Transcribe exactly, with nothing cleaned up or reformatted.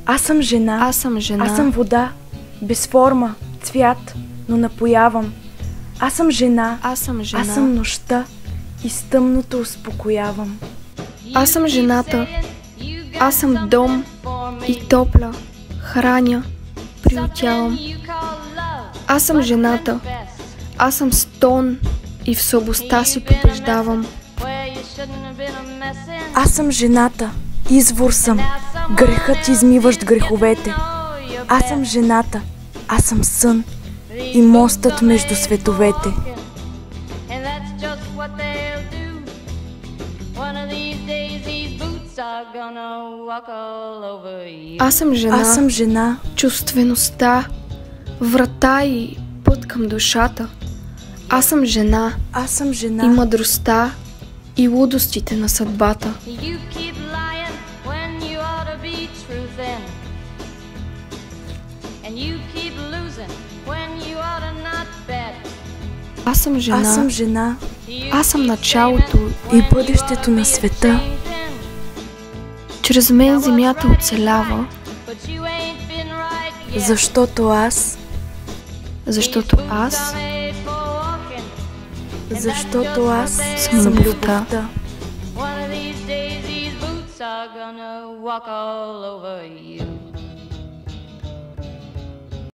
Аз съм жена. Аз съм жена. Аз съм вода, без форма, цвят, но напоявам. Аз съм жена. Аз съм жена. Аз съм нощта и с тъмното успокоявам. Аз съм жената. Аз съм дом и топля, храня, приютявам. Аз съм жената. Аз съм стон и в слабостта си побеждавам. Аз съм жената. Извор съм. Грехът измиващ греховете. Аз съм жената. Аз съм сън и мостът между световете. Аз съм жена. Аз съм жена. Чувствеността, врата и път към душата. Аз съм жена. Аз съм жена. И мъдростта, и лудостите на съдбата. Аз съм жена. Аз съм жена. Аз съм началото и бъдещето на света. Чрез мен земята оцелява. Защото аз. Защото аз. Защото аз съм любовта. One of these days these boots are gonna walk all over you.